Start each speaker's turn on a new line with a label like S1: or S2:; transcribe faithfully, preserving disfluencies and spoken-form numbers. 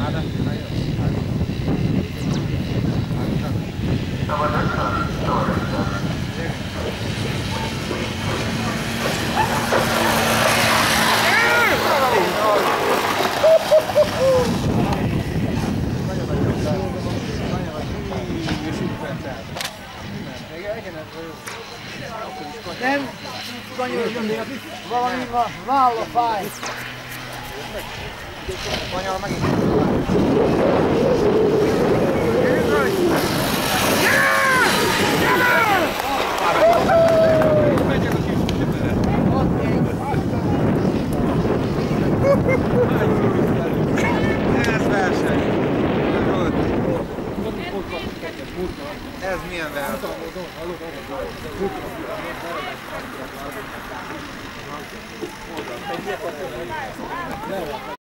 S1: Nem, kanyarodjon még a pisz, valami van, válla fáj. Kanyar megint.
S2: Ez verseny. Ez milyen verseny?